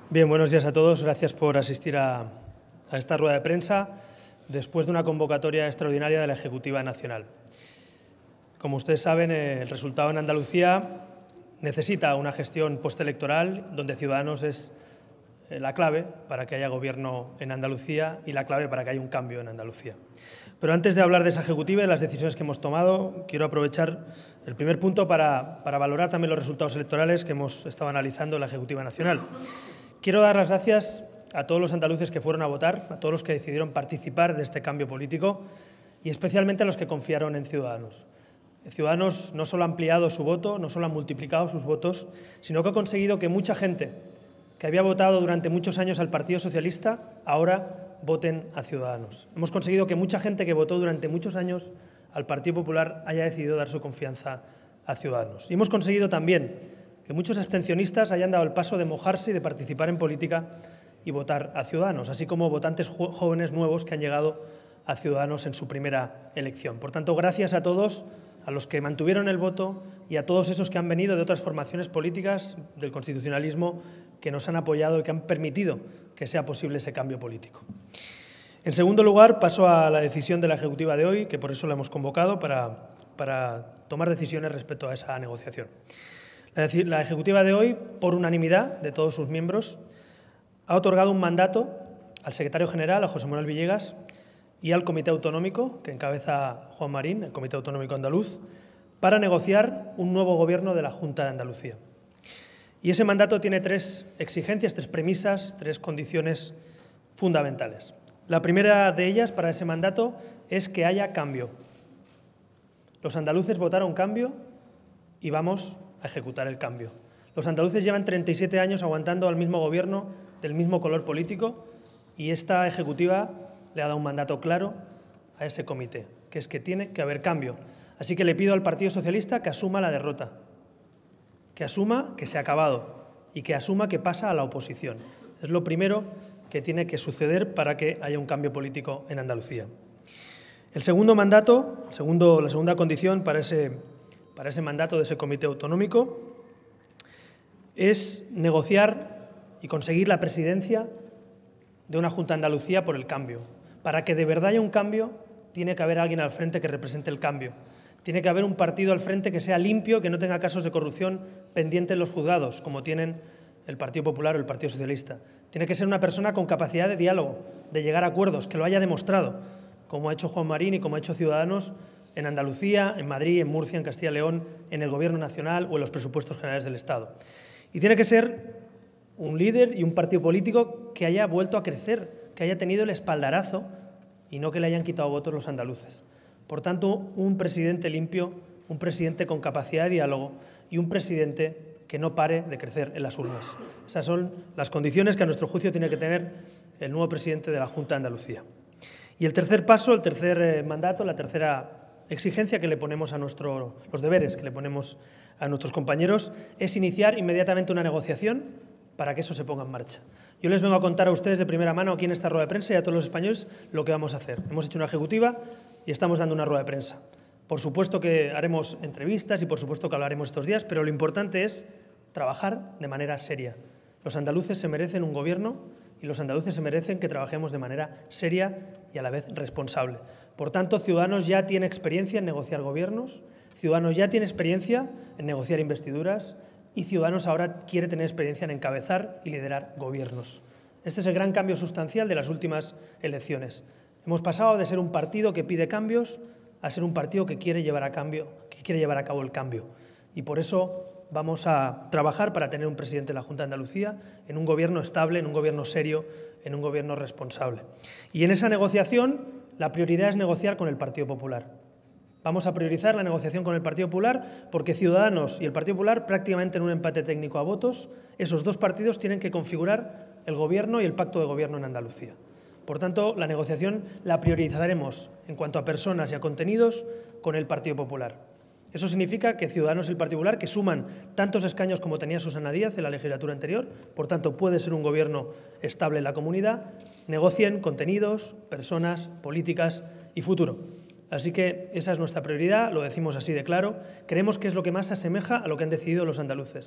Bien, buenos días a todos. Gracias por asistir a esta rueda de prensa después de una convocatoria extraordinaria de la Ejecutiva Nacional. Como ustedes saben, el resultado en Andalucía necesita una gestión postelectoral donde Ciudadanos es la clave para que haya gobierno en Andalucía y la clave para que haya un cambio en Andalucía. Pero antes de hablar de esa Ejecutiva y de las decisiones que hemos tomado, quiero aprovechar el primer punto para valorar también los resultados electorales que hemos estado analizando en la Ejecutiva Nacional. Quiero dar las gracias a todos los andaluces que fueron a votar, a todos los que decidieron participar de este cambio político y especialmente a los que confiaron en Ciudadanos. Ciudadanos no solo ha ampliado su voto, no solo ha multiplicado sus votos, sino que ha conseguido que mucha gente que había votado durante muchos años al Partido Socialista ahora voten a Ciudadanos. Hemos conseguido que mucha gente que votó durante muchos años al Partido Popular haya decidido dar su confianza a Ciudadanos. Y hemos conseguido también que muchos abstencionistas hayan dado el paso de mojarse y de participar en política y votar a Ciudadanos, así como votantes jóvenes nuevos que han llegado a Ciudadanos en su primera elección. Por tanto, gracias a todos, a los que mantuvieron el voto y a todos esos que han venido de otras formaciones políticas del constitucionalismo que nos han apoyado y que han permitido que sea posible ese cambio político. En segundo lugar, paso a la decisión de la Ejecutiva de hoy, que por eso la hemos convocado para tomar decisiones respecto a esa negociación. La Ejecutiva de hoy, por unanimidad de todos sus miembros, ha otorgado un mandato al secretario general, a José Manuel Villegas, y al Comité Autonómico, que encabeza Juan Marín, el Comité Autonómico Andaluz, para negociar un nuevo gobierno de la Junta de Andalucía. Y ese mandato tiene tres exigencias, tres premisas, tres condiciones fundamentales. La primera de ellas para ese mandato es que haya cambio. Los andaluces votaron cambio y vamos a ejecutar el cambio. Los andaluces llevan 37 años aguantando al mismo gobierno del mismo color político y esta Ejecutiva le ha dado un mandato claro a ese comité, que es que tiene que haber cambio. Así que le pido al Partido Socialista que asuma la derrota, que asuma que se ha acabado y que asuma que pasa a la oposición. Es lo primero que tiene que suceder para que haya un cambio político en Andalucía. El segundo mandato, la segunda condición para ese mandato de ese comité autonómico es negociar y conseguir la presidencia de una Junta de Andalucía por el cambio. Para que de verdad haya un cambio, tiene que haber alguien al frente que represente el cambio. Tiene que haber un partido al frente que sea limpio, que no tenga casos de corrupción pendientes en los juzgados, como tienen el Partido Popular o el Partido Socialista. Tiene que ser una persona con capacidad de diálogo, de llegar a acuerdos, que lo haya demostrado, como ha hecho Juan Marín y como ha hecho Ciudadanos en Andalucía, en Madrid, en Murcia, en Castilla y León, en el Gobierno Nacional o en los presupuestos generales del Estado. Y tiene que ser un líder y un partido político que haya vuelto a crecer, que haya tenido el espaldarazo y no que le hayan quitado votos los andaluces. Por tanto, un presidente limpio, un presidente con capacidad de diálogo y un presidente que no pare de crecer en las urnas. Esas son las condiciones que a nuestro juicio tiene que tener el nuevo presidente de la Junta de Andalucía. Y el tercer paso, el tercer mandato, la tercera exigencia que le ponemos a los deberes que le ponemos a nuestros compañeros es iniciar inmediatamente una negociación para que eso se ponga en marcha. Yo les vengo a contar a ustedes de primera mano aquí en esta rueda de prensa y a todos los españoles lo que vamos a hacer. Hemos hecho una Ejecutiva y estamos dando una rueda de prensa. Por supuesto que haremos entrevistas y por supuesto que hablaremos estos días, pero lo importante es trabajar de manera seria. Los andaluces se merecen un gobierno y los andaluces se merecen que trabajemos de manera seria y a la vez responsable. Por tanto, Ciudadanos ya tiene experiencia en negociar gobiernos, Ciudadanos ya tiene experiencia en negociar investiduras y Ciudadanos ahora quiere tener experiencia en encabezar y liderar gobiernos. Este es el gran cambio sustancial de las últimas elecciones. Hemos pasado de ser un partido que pide cambios a ser un partido que quiere llevar a cabo el cambio. Y por eso vamos a trabajar para tener un presidente de la Junta de Andalucía en un gobierno estable, en un gobierno serio, en un gobierno responsable. Y en esa negociación la prioridad es negociar con el Partido Popular. Vamos a priorizar la negociación con el Partido Popular porque Ciudadanos y el Partido Popular, prácticamente en un empate técnico a votos, esos dos partidos tienen que configurar el gobierno y el pacto de gobierno en Andalucía. Por tanto, la negociación la priorizaremos en cuanto a personas y a contenidos con el Partido Popular. Eso significa que Ciudadanos y el Partido Popular, que suman tantos escaños como tenía Susana Díaz en la legislatura anterior, por tanto puede ser un gobierno estable en la comunidad, negocien contenidos, personas, políticas y futuro. Así que esa es nuestra prioridad, lo decimos así de claro. Creemos que es lo que más se asemeja a lo que han decidido los andaluces.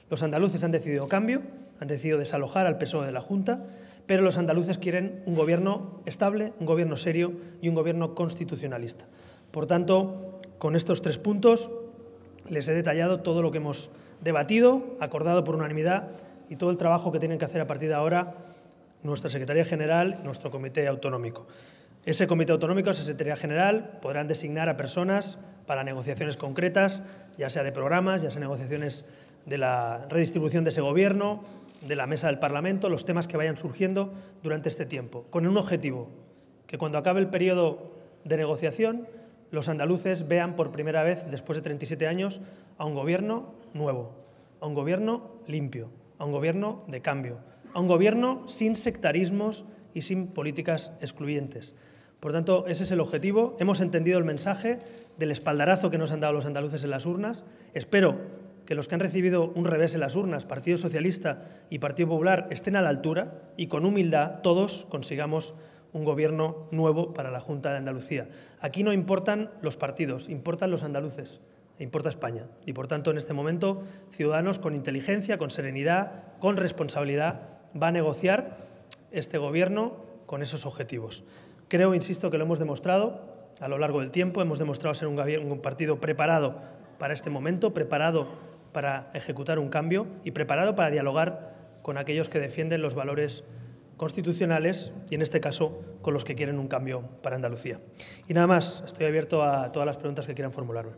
Los andaluces han decidido cambio, han decidido desalojar al PSOE de la Junta, pero los andaluces quieren un gobierno estable, un gobierno serio y un gobierno constitucionalista. Por tanto, con estos 3 puntos les he detallado todo lo que hemos debatido, acordado por unanimidad y todo el trabajo que tienen que hacer a partir de ahora nuestra Secretaría General y nuestro Comité Autonómico. Ese Comité Autonómico, esa Secretaría General, podrán designar a personas para negociaciones concretas, ya sea de programas, ya sea negociaciones de la redistribución de ese gobierno, de la mesa del Parlamento, los temas que vayan surgiendo durante este tiempo, con un objetivo, que cuando acabe el periodo de negociación, los andaluces vean por primera vez, después de 37 años, a un gobierno nuevo, a un gobierno limpio, a un gobierno de cambio, a un gobierno sin sectarismos y sin políticas excluyentes. Por tanto, ese es el objetivo. Hemos entendido el mensaje del espaldarazo que nos han dado los andaluces en las urnas. Espero que los que han recibido un revés en las urnas, Partido Socialista y Partido Popular, estén a la altura y con humildad todos consigamos un gobierno nuevo para la Junta de Andalucía. Aquí no importan los partidos, importan los andaluces, importa España. Y, por tanto, en este momento, Ciudadanos, con inteligencia, con serenidad, con responsabilidad, va a negociar este gobierno con esos objetivos. Creo, insisto, que lo hemos demostrado a lo largo del tiempo. Hemos demostrado ser un partido preparado para este momento, preparado para ejecutar un cambio y preparado para dialogar con aquellos que defienden los valores constitucionales y, en este caso, con los que quieren un cambio para Andalucía. Y nada más, estoy abierto a todas las preguntas que quieran formularme.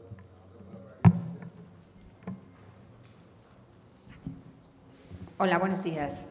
Hola, buenos días.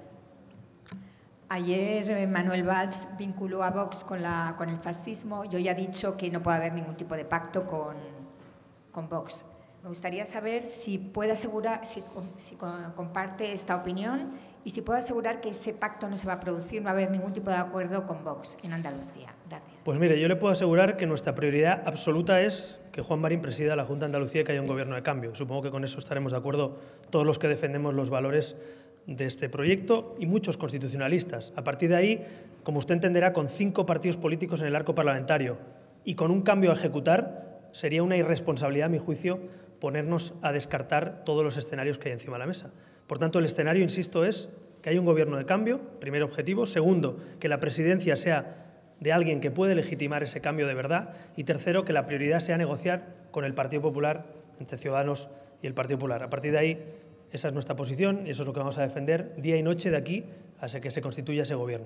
Ayer Manuel Valls vinculó a Vox con el fascismo y hoy ha dicho que no puede haber ningún tipo de pacto con Vox. Me gustaría saber si puede asegurar, si comparte esta opinión y si puede asegurar que ese pacto no se va a producir, no va a haber ningún tipo de acuerdo con Vox en Andalucía. Gracias. Pues mire, yo le puedo asegurar que nuestra prioridad absoluta es que Juan Marín presida la Junta de Andalucía y que haya un gobierno de cambio. Supongo que con eso estaremos de acuerdo todos los que defendemos los valores de este proyecto y muchos constitucionalistas. A partir de ahí, como usted entenderá, con 5 partidos políticos en el arco parlamentario y con un cambio a ejecutar, sería una irresponsabilidad, a mi juicio, ponernos a descartar todos los escenarios que hay encima de la mesa. Por tanto, el escenario, insisto, es que haya un gobierno de cambio, primer objetivo. Segundo, que la presidencia sea de alguien que puede legitimar ese cambio de verdad. Y tercero, que la prioridad sea negociar con el Partido Popular, entre Ciudadanos y el Partido Popular. A partir de ahí, esa es nuestra posición y eso es lo que vamos a defender día y noche de aquí hasta que se constituya ese gobierno.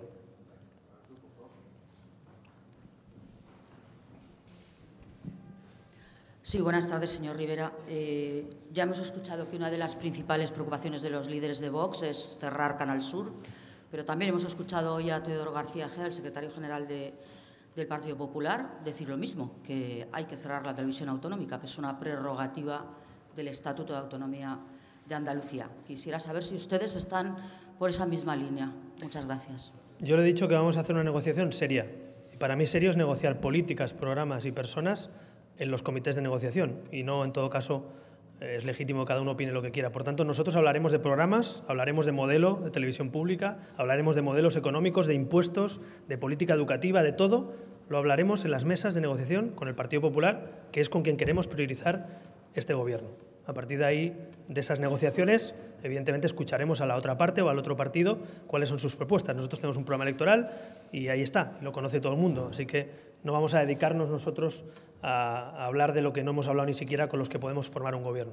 Sí, buenas tardes, señor Rivera. Ya hemos escuchado que una de las principales preocupaciones de los líderes de Vox es cerrar Canal Sur, pero también hemos escuchado hoy a Teodoro García Egea, el secretario general del Partido Popular, decir lo mismo, que hay que cerrar la televisión autonómica, que es una prerrogativa del Estatuto de Autonomía de Andalucía. Quisiera saber si ustedes están por esa misma línea. Muchas gracias. Yo le he dicho que vamos a hacer una negociación seria. Y para mí serio es negociar políticas, programas y personas en los comités de negociación y no, en todo caso, es legítimo que cada uno opine lo que quiera. Por tanto, nosotros hablaremos de programas, hablaremos de modelo de televisión pública, hablaremos de modelos económicos, de impuestos, de política educativa, de todo. Lo hablaremos en las mesas de negociación con el Partido Popular, que es con quien queremos priorizar este gobierno. A partir de ahí, de esas negociaciones, evidentemente escucharemos a la otra parte o al otro partido cuáles son sus propuestas. Nosotros tenemos un programa electoral y ahí está, lo conoce todo el mundo. Así que no vamos a dedicarnos nosotros a hablar de lo que no hemos hablado ni siquiera con los que podemos formar un gobierno.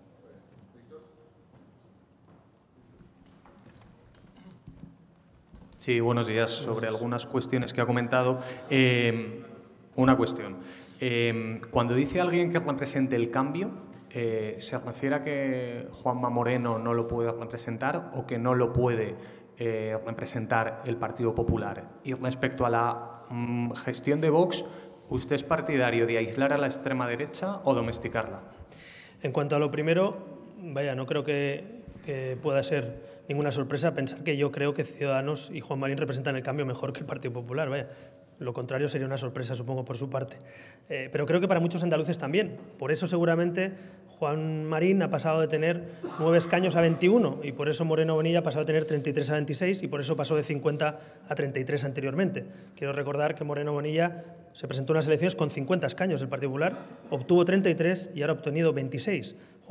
Sí, buenos días. Sobre algunas cuestiones que ha comentado. Una cuestión. Cuando dice alguien que represente el cambio, ¿se refiere a que Juanma Moreno no lo puede representar o que no lo puede representar el Partido Popular? Y respecto a la gestión de Vox, ¿usted es partidario de aislar a la extrema derecha o domesticarla? En cuanto a lo primero, vaya, no creo que pueda ser ninguna sorpresa pensar que yo creo que Ciudadanos y Juan Marín representan el cambio mejor que el Partido Popular. Vaya, lo contrario sería una sorpresa, supongo, por su parte. Pero creo que para muchos andaluces también. Por eso, seguramente, Juan Marín ha pasado de tener 9 escaños a 21 y por eso Moreno Bonilla ha pasado de tener 33 a 26 y por eso pasó de 50 a 33 anteriormente. Quiero recordar que Moreno Bonilla se presentó en unas elecciones con 50 escaños del Partido Popular, obtuvo 33 y ahora ha obtenido 26.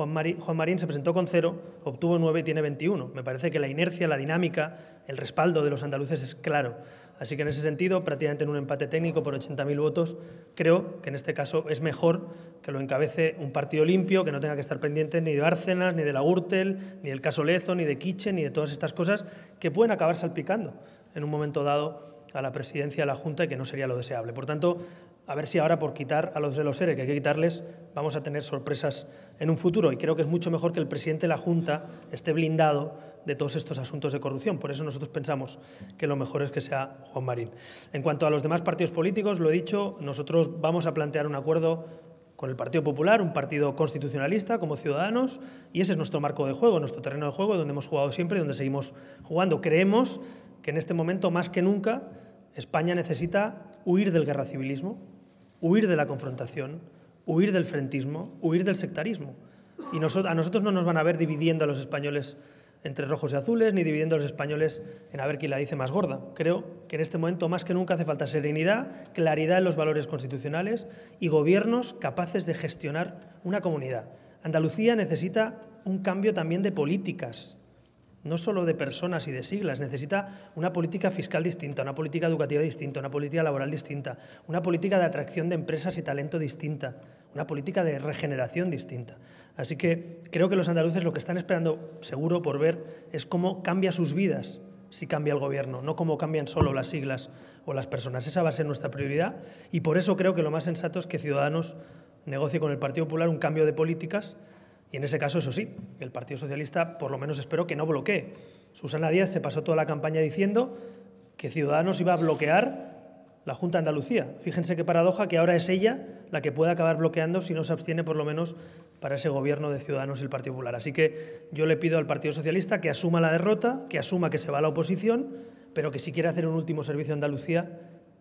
Juan Marín se presentó con 0, obtuvo 9 y tiene 21. Me parece que la inercia, la dinámica, el respaldo de los andaluces es claro. Así que en ese sentido, prácticamente en un empate técnico por 80.000 votos, creo que en este caso es mejor que lo encabece un partido limpio, que no tenga que estar pendiente ni de Bárcenas, ni de la Gürtel, ni del caso Lezo, ni de Kitchen, ni de todas estas cosas que pueden acabar salpicando en un momento dado a la presidencia de la Junta y que no sería lo deseable. Por tanto, a ver si ahora por quitar a los de los ERE, que hay que quitarles, vamos a tener sorpresas en un futuro. Y creo que es mucho mejor que el presidente de la Junta esté blindado de todos estos asuntos de corrupción. Por eso nosotros pensamos que lo mejor es que sea Juan Marín. En cuanto a los demás partidos políticos, lo he dicho, nosotros vamos a plantear un acuerdo con el Partido Popular, un partido constitucionalista como Ciudadanos, y ese es nuestro marco de juego, nuestro terreno de juego, donde hemos jugado siempre y donde seguimos jugando. Creemos que en este momento, más que nunca, España necesita huir del guerracivilismo, huir de la confrontación, huir del frentismo, huir del sectarismo. Y a nosotros no nos van a ver dividiendo a los españoles entre rojos y azules, ni dividiendo a los españoles en a ver quién la dice más gorda. Creo que en este momento, más que nunca, hace falta serenidad, claridad en los valores constitucionales y gobiernos capaces de gestionar una comunidad. Andalucía necesita un cambio también de políticas, no solo de personas y de siglas, necesita una política fiscal distinta, una política educativa distinta, una política laboral distinta, una política de atracción de empresas y talento distinta, una política de regeneración distinta. Así que creo que los andaluces lo que están esperando, seguro, por ver es cómo cambia sus vidas si cambia el gobierno, no cómo cambian solo las siglas o las personas. Esa va a ser nuestra prioridad y por eso creo que lo más sensato es que Ciudadanos negocie con el Partido Popular un cambio de políticas. Y en ese caso, eso sí, el Partido Socialista, por lo menos espero que no bloquee. Susana Díaz se pasó toda la campaña diciendo que Ciudadanos iba a bloquear la Junta de Andalucía. Fíjense qué paradoja que ahora es ella la que puede acabar bloqueando si no se abstiene por lo menos para ese gobierno de Ciudadanos y el Partido Popular. Así que yo le pido al Partido Socialista que asuma la derrota, que asuma que se va a la oposición, pero que si quiere hacer un último servicio a Andalucía,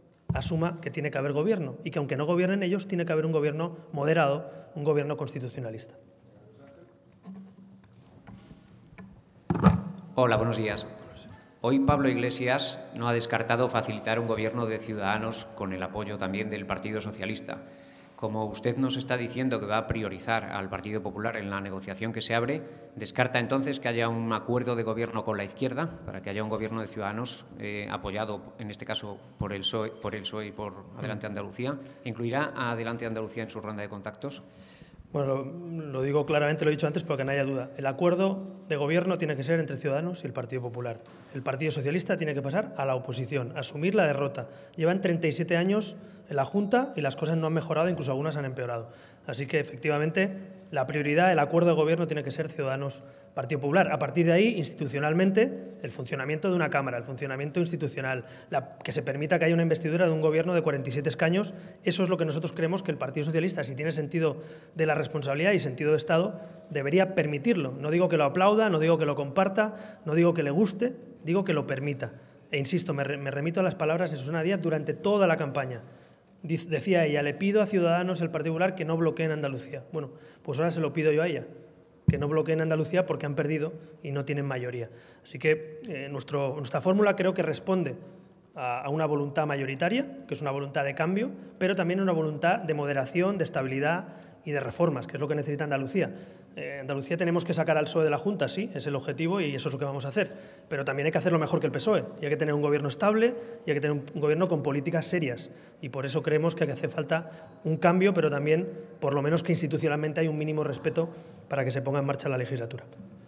asuma que tiene que haber gobierno y que aunque no gobiernen ellos, tiene que haber un gobierno moderado, un gobierno constitucionalista. Hola, buenos días. Hoy Pablo Iglesias no ha descartado facilitar un gobierno de Ciudadanos con el apoyo también del Partido Socialista. Como usted nos está diciendo que va a priorizar al Partido Popular en la negociación que se abre, ¿descarta entonces que haya un acuerdo de gobierno con la izquierda para que haya un gobierno de Ciudadanos apoyado, en este caso, por el PSOE y por Adelante Andalucía? ¿Incluirá a Adelante Andalucía en su ronda de contactos? Bueno, lo digo claramente, lo he dicho antes, pero que no haya duda. El acuerdo de gobierno tiene que ser entre Ciudadanos y el Partido Popular. El Partido Socialista tiene que pasar a la oposición, asumir la derrota. Llevan 37 años en la Junta y las cosas no han mejorado, incluso algunas han empeorado. Así que, efectivamente, la prioridad, el acuerdo de gobierno tiene que ser Ciudadanos-Partido Popular. A partir de ahí, institucionalmente, el funcionamiento de una Cámara, el funcionamiento institucional, que se permita que haya una investidura de un gobierno de 47 escaños, eso es lo que nosotros creemos que el Partido Socialista, si tiene sentido de la responsabilidad y sentido de Estado, debería permitirlo. No digo que lo aplauda, no digo que lo comparta, no digo que le guste, digo que lo permita. E insisto, me remito a las palabras de Susana Díaz durante toda la campaña. Decía ella, le pido a Ciudadanos, el Partido Popular, que no bloqueen Andalucía. Bueno, pues ahora se lo pido yo a ella, que no bloqueen Andalucía porque han perdido y no tienen mayoría. Así que nuestra fórmula creo que responde a una voluntad mayoritaria, que es una voluntad de cambio, pero también una voluntad de moderación, de estabilidad y de reformas, que es lo que necesita Andalucía. Andalucía tenemos que sacar al PSOE de la Junta, sí, es el objetivo y eso es lo que vamos a hacer, pero también hay que hacerlo mejor que el PSOE, y hay que tener un gobierno estable y hay que tener un gobierno con políticas serias, y por eso creemos que hace falta un cambio, pero también, por lo menos que institucionalmente hay un mínimo respeto para que se ponga en marcha la legislatura.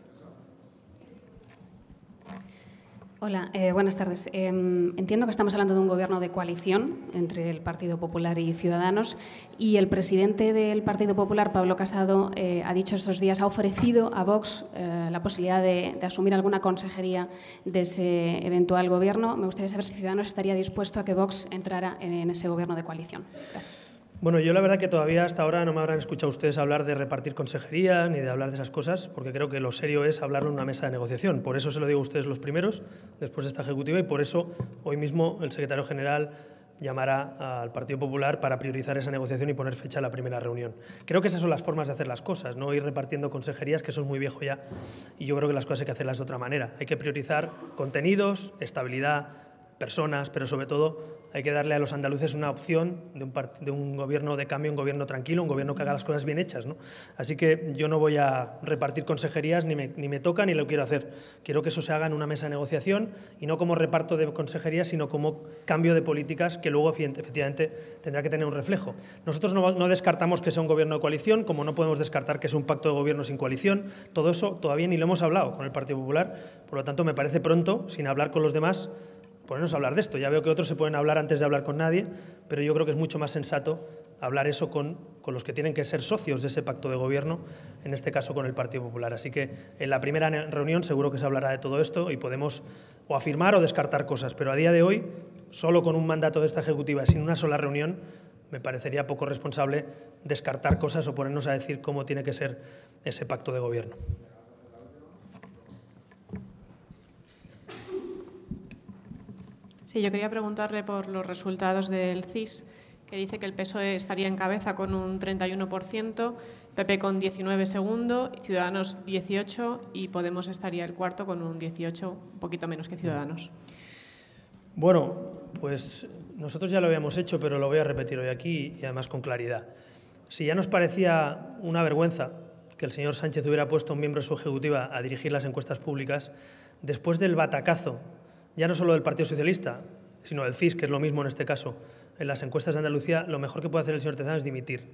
Hola, buenas tardes. Entiendo que estamos hablando de un gobierno de coalición entre el Partido Popular y Ciudadanos y el presidente del Partido Popular, Pablo Casado, ha dicho estos días, ha ofrecido a Vox la posibilidad de asumir alguna consejería de ese eventual gobierno. Me gustaría saber si Ciudadanos estaría dispuesto a que Vox entrara en ese gobierno de coalición. Gracias. Bueno, yo la verdad que todavía hasta ahora no me habrán escuchado ustedes hablar de repartir consejerías ni de hablar de esas cosas, porque creo que lo serio es hablarlo en una mesa de negociación. Por eso se lo digo a ustedes los primeros, después de esta ejecutiva, y por eso hoy mismo el secretario general llamará al Partido Popular para priorizar esa negociación y poner fecha a la primera reunión. Creo que esas son las formas de hacer las cosas, no ir repartiendo consejerías, que eso es muy viejo ya, y yo creo que las cosas hay que hacerlas de otra manera. Hay que priorizar contenidos, estabilidad personas, pero sobre todo hay que darle a los andaluces una opción de un gobierno de cambio, un gobierno tranquilo, un gobierno que haga las cosas bien hechas, ¿no? Así que yo no voy a repartir consejerías, ni me toca ni lo quiero hacer. Quiero que eso se haga en una mesa de negociación y no como reparto de consejerías, sino como cambio de políticas que luego efectivamente tendrá que tener un reflejo. Nosotros no descartamos que sea un gobierno de coalición, como no podemos descartar que es un pacto de gobierno sin coalición. Todo eso todavía ni lo hemos hablado con el Partido Popular, por lo tanto me parece pronto, sin hablar con los demás, ponernos a hablar de esto. Ya veo que otros se pueden hablar antes de hablar con nadie, pero yo creo que es mucho más sensato hablar eso con los que tienen que ser socios de ese pacto de gobierno, en este caso con el Partido Popular. Así que en la primera reunión seguro que se hablará de todo esto y podemos o afirmar o descartar cosas, pero a día de hoy, solo con un mandato de esta Ejecutiva, sin una sola reunión, me parecería poco responsable descartar cosas o ponernos a decir cómo tiene que ser ese pacto de gobierno. Sí, yo quería preguntarle por los resultados del CIS, que dice que el PSOE estaría en cabeza con un 31%, PP con 19 segundo, Ciudadanos 18 y Podemos estaría el cuarto con un 18, un poquito menos que Ciudadanos. Bueno, pues nosotros ya lo habíamos hecho, pero lo voy a repetir hoy aquí y además con claridad. Si ya nos parecía una vergüenza que el señor Sánchez hubiera puesto a un miembro de su ejecutiva a dirigir las encuestas públicas, después del batacazo, ya no solo del Partido Socialista, sino del CIS, que es lo mismo en este caso, en las encuestas de Andalucía, lo mejor que puede hacer el señor Tezanos es dimitir,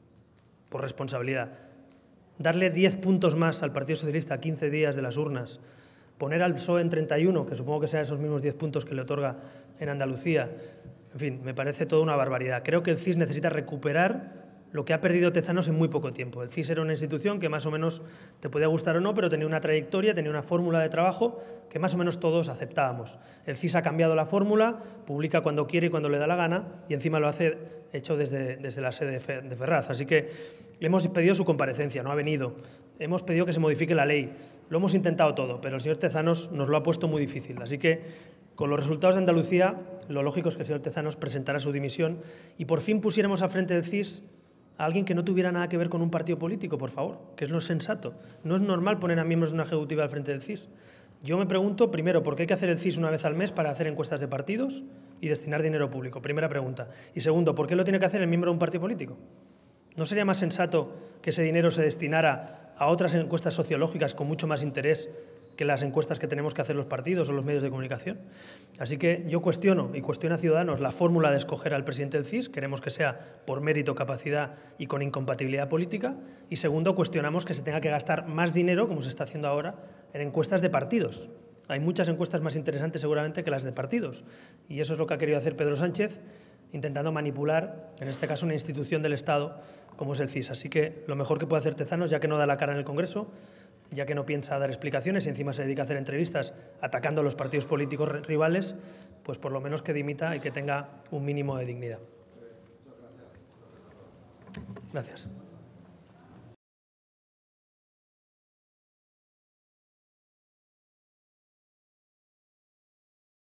por responsabilidad. Darle 10 puntos más al Partido Socialista a 15 días de las urnas, poner al PSOE en 31, que supongo que sean esos mismos 10 puntos que le otorga en Andalucía. En fin, me parece toda una barbaridad. Creo que el CIS necesita recuperar lo que ha perdido Tezanos en muy poco tiempo. El CIS era una institución que más o menos te podía gustar o no, pero tenía una trayectoria, tenía una fórmula de trabajo que más o menos todos aceptábamos. El CIS ha cambiado la fórmula, publica cuando quiere y cuando le da la gana y encima lo hace hecho desde la sede de Ferraz. Así que le hemos pedido su comparecencia, no ha venido. Hemos pedido que se modifique la ley. Lo hemos intentado todo, pero el señor Tezanos nos lo ha puesto muy difícil. Así que, con los resultados de Andalucía, lo lógico es que el señor Tezanos presentara su dimisión y por fin pusiéramos al frente del CIS a alguien que no tuviera nada que ver con un partido político, por favor, que es lo sensato. No es normal poner a miembros de una ejecutiva al frente del CIS. Yo me pregunto, primero, ¿por qué hay que hacer el CIS una vez al mes para hacer encuestas de partidos y destinar dinero público? Primera pregunta. Y segundo, ¿por qué lo tiene que hacer el miembro de un partido político? ¿No sería más sensato que ese dinero se destinara a otras encuestas sociológicas con mucho más interés que las encuestas que tenemos que hacer los partidos o los medios de comunicación? Así que yo cuestiono, y cuestiona a Ciudadanos, la fórmula de escoger al presidente del CIS. Queremos que sea por mérito, capacidad y con incompatibilidad política. Y segundo, cuestionamos que se tenga que gastar más dinero, como se está haciendo ahora, en encuestas de partidos. Hay muchas encuestas más interesantes seguramente que las de partidos. Y eso es lo que ha querido hacer Pedro Sánchez, intentando manipular, en este caso, una institución del Estado como es el CIS. Así que lo mejor que puede hacer Tezanos, ya que no da la cara en el Congreso, ya que no piensa dar explicaciones y encima se dedica a hacer entrevistas atacando a los partidos políticos rivales, pues por lo menos que dimita y que tenga un mínimo de dignidad. Gracias.